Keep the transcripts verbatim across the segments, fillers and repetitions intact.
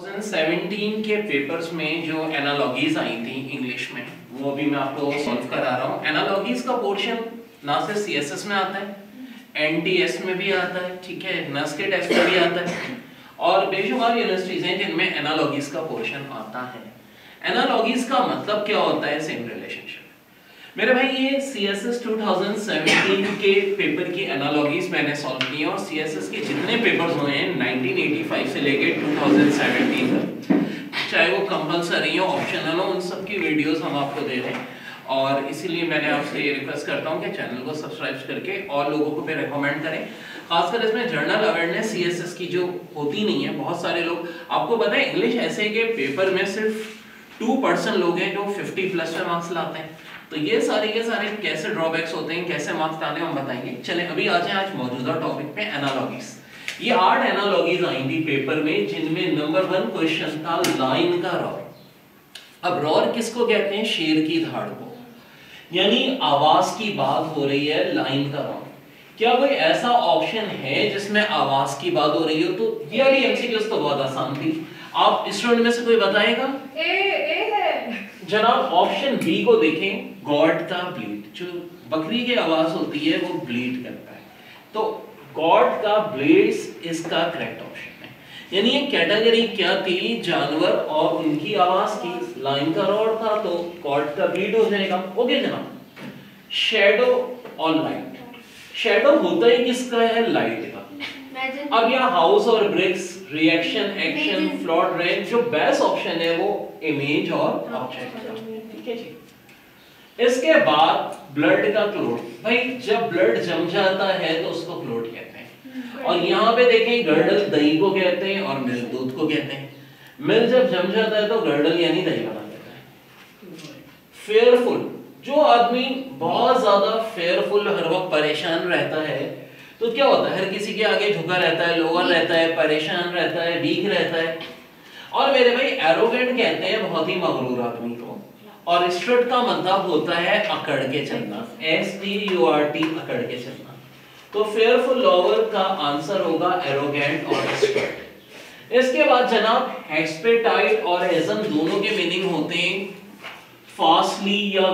दो हज़ार सत्रह के पेपर्स में जो एनालॉजीज आई थी इंग्लिश में, वो अभी मैं आपको सॉल्व करा रहा हूँ। एनालॉजीज का पोर्शन ना सिर्फ सीएसएस में आता है, एनटीएस में भी आता है, ठीक है, नस के टेस्ट में भी आता है, और बेशुमार यूनिवर्सिटीज हैं जिनमें एनालॉजीज का पोर्शन आता है। एनालॉजीज का मतलब क्या होता है? Same relationship. मेरे भाई ये सीएसएस दो हज़ार सत्रह के पेपर की एनालॉजीज मैंने सॉल्व की है, और सीएसएस के जितने पेपर्स हुए हैं उन्नीस सौ पचासी से लेके दो हज़ार सत्रह तक, चाहे वो कंपलसरी हो ऑप्शनल हो, उन सब की वीडियोस हम आपको दे रहे हैं। और इसीलिए मैंने आपसे ये रिक्वेस्ट करता हूँ कि चैनल को सब्सक्राइब करके और लोगों को भी रेकमेंड करें। खासकर इसमें जर्नल अवेयरनेस सीएसएस की जो होती नहीं है, बहुत सारे लोग, आपको पता है इंग्लिश ऐसे के पेपर में सिर्फ टू परसेंट लोग हैं जो फिफ्टी प्लस में मार्क्स लाते हैं। तो ये सारे के सारे कैसे ड्रॉबैक्स होते हैं, कैसे मार्क्स लाने हम बताएंगे। चलें अभी आ जाए आज मौजूदा टॉपिक पे, एनालॉजीज। ये आठ एनालॉजीज आई थी पेपर में, जिनमें नंबर वन क्वेश्चन था लाइन का रॉर। अब रॉर किसको कहते हैं? शेर की धाड़ को, यानी आवाज की बात हो रही है, लाइन का रॉर। क्या कोई ऐसा ऑप्शन है जिसमें आवाज की बात हो रही हो? तो ये वाली एमसीक्यूज तो बहुत आसान थी। आप स्टूडेंट में से कोई बताएगा? ए ए है जनाब, ऑप्शन बी को देखें, गॉड का ब्लीड। जो बकरी की आवाज होती है वो ब्लीड करता है, तो गॉड का ब्लीड्स इसका करेक्ट ऑप्शन है। यानी ये कैटेगरी क्या थी? जानवर और उनकी आवाज की। लाइन का रॉड था तो गॉड का ब्लीड हो जाएगा। ओके जनाब। शैडो और लाइट। शैडो होता ही किसका है? लाइट का। अब यहाँ हाउस और bricks, reaction, action, float, range, जो बेस्ट ऑप्शन है वो इमेज और ऑब्जेक्ट का। ठीक है जी। इसके बाद ब्लड का क्लोट। भाई जब ब्लड जम जाता है तो उसको क्लोट कहते हैं। और यहाँ पे देखें, गर्डल दही को कहते हैं और मिल्क दूध को कहते हैं। मिल्क जब जम जाता है तो गर्डल यानी दही बना देता है। फेयरफुल, जो आदमी बहुत ज्यादा फेयरफुल हर वक्त परेशान रहता है तो क्या होता है? हर किसी के आगे झुका रहता है, लोअर रहता है, परेशान रहता है, वीक रहता है। और मेरे भाई एरोगेंट कहते हैं बहुत ही मगरूर आदमी को। और स्ट्रट का मतलब होता है अकड़ के चलना, S T U R T, अकड़ के चलना। तो फेयरफुल लोअर का आंसर होगा एरोगेंट और स्ट्रट। इसके बाद जनाब एक्सपेटाइट और एजम दोनों के मीनिंग होते हैं फास्टली या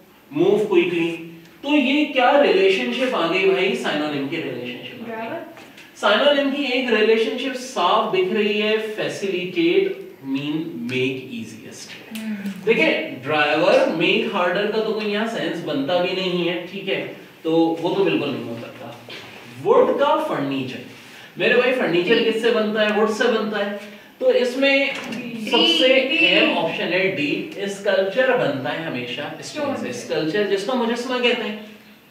मूव क्विकली। तो ये क्या रिलेशनशिप आ गई भाई? साइनोनिम की रिलेशनशिप आ गई। साइनोनिम की एक रिलेशनशिप साफ दिख रही है, फैसिलिटेट मीन मेक इजीएस्ट। देखिए ड्राइवर मेक हार्डर का तो कोई यहाँ सेंस बनता भी नहीं है, ठीक है, तो वो तो बिल्कुल नहीं हो सकता। वुड का फर्नीचर। मेरे भाई फर्नीचर किससे बनता है? वुड से बनता है। तो इसमें सबसे अहम ऑप्शन है डी, स्कल्पचर बनता है हमेशा स्टोन से। स्कल्पचर जिसको मुजस्समा कहते हैं।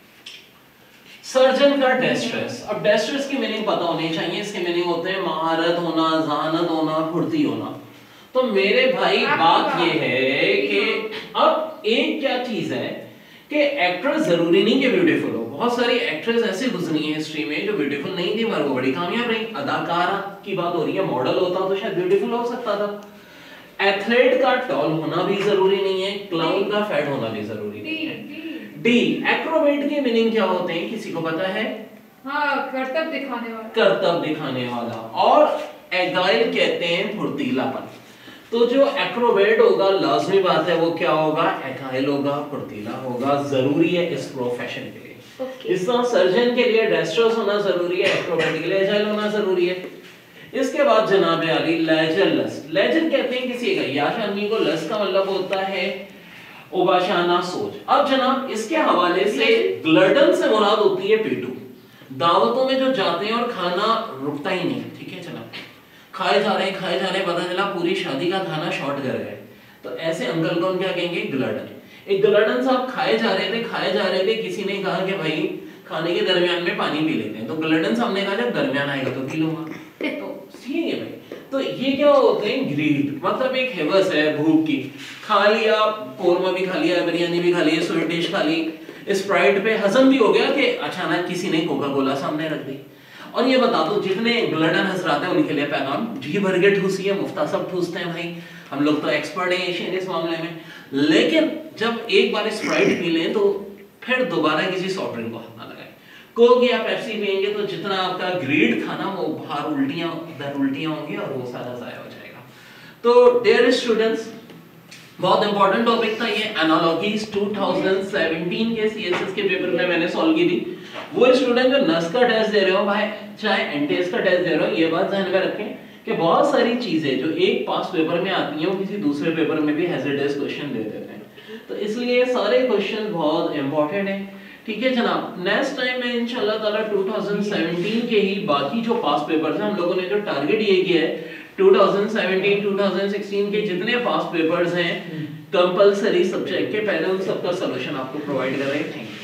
सर्जन का डेस्ट्रेस। अब डेस्ट्रेस की मीनिंग पता होनी चाहिए। इसके मीनिंग होते हैं महारत होना, जहानत होना, फुर्ती होना। तो मेरे भाई बात ये है कि अब एक क्या चीज है कि एक्ट्रेस जरूरी नहीं कि ब्यूटीफुल हो। बहुत सारी एक्ट्रेस ऐसी गुजरी है हिस्ट्री में जो ब्यूटीफुल नहीं थी मगर वो बड़ी कामयाब रही। अदाकारा की बात हो रही है, मॉडल होता तो शायद ब्यूटीफुल हो सकता था। एथलीट का टॉल होना भी जरूरी नहीं है, क्लाउन का फैट होना भी जरूरी नहीं है। डी, एक्रोबेट के मीनिंग क्या होते हैं? किसी को पता है? हाँ, करतब दिखाने वाला। करतब दिखाने वाला। और एगाइल कहते हैं फुर्तीलापन। तो जो एक्रोबेट होगा लाजमी बात है वो क्या होगा? एगाइल होगा, फुर्तीला होगा, जरूरी है इस प्रोफेशन के लिए। okay. इस तरह सर्जन के लिए डेस्ट्रस होना जरूरी है, एक्रोबेट के लिए एजाइल होना जरूरी है। इसके बाद जनाब अली लेजर लस्ट। लेजर कहते हैं किसी का याश आदमी को, लस्ट का मतलब होता है उबाशाना सोच। अब जनाब इसके हवाले से ग्लटन से मुराद होती है पेटू। दावतों में जो जाते हैं और खाना रुकता ही नहीं, ठीक है जनाब, खाए जा रहे हैं खाए जा रहे हैं, पता चला पूरी शादी का खाना शॉर्ट कर गए, तो ऐसे अंकल को हम क्या कहेंगे? ग्लटन। एक ग्लटन साहब खाए जा रहे थे खाए जा रहे थे किसी ने कहा कि भाई खाने के दरमियान में पानी पी लेते हैं, तो ग्लटन साहब ने कहा जब दरमियान आएगा तो पी लूंगा। तो ठीक है भाई। तो ये क्या होते हैं? ग्रीड, मतलब एक हेवस है भूख की। खा लिया, कोरमा भी खा लिया, बिरयानी भी खा ली, स्वीट डिश खा ली, स्प्राइट पे हजम भी हो गया कि अचानक किसी ने कोका कोला सामने रख दी। और ये बता दो जितने ग्लटन हजरात हैं उनके लिए पैगाम, जी भर के ठूसिए, मुफ्ता सब ठूसते हैं भाई, हम लोग तो एक्सपर्ट हैं एशियन इस मामले में। लेकिन जब एक बार स्प्राइट पी लें तो फिर दोबारा किसी सॉफ्ट ड्रिंक को हाथ ना लगाएं। कोक या पेप्सी पिएंगे तो जितना आपका ग्रीड था ना वो बाहर उल्टियां इधर उल्टियां होंगी और वो सारा जाया हो जाएगा। तो डियर स्टूडेंट्स, बहुत इंपॉर्टेंट टॉपिक था ये, एनालॉजीज टू थाउजेंड सेवेंटीन के सीएसएस के पेपर में मैंने सॉल्व की थी। वो स्टूडेंट जो नस का टेस्ट दे रहे हो भाई, चाहे एनटीएस का टेस्ट दे रहे हो, ये बात ध्यान में रखें कि बहुत सारी चीजें जो एक पास पेपर में आती हैं वो किसी दूसरे पेपर में भी हैज़ार्डस क्वेश्चन दे देते हैं, तो इसलिए सारे क्वेश्चन बहुत इंपॉर्टेंट हैं। ठीक है जनाब, नेक्स्ट टाइम में इंशाल्लाह ताला टू थाउजेंड सेवेंटीन के ही बाकी जो पास पेपर्स हैं, हम लोगों ने जो टारगेट ये किया है two thousand seventeen two thousand sixteen के जितने पास पेपर्स हैं कंपलसरी सब्जेक्ट के, पहले उन सबका सॉल्यूशन आपको प्रोवाइड कर रहे हैं। Thank you.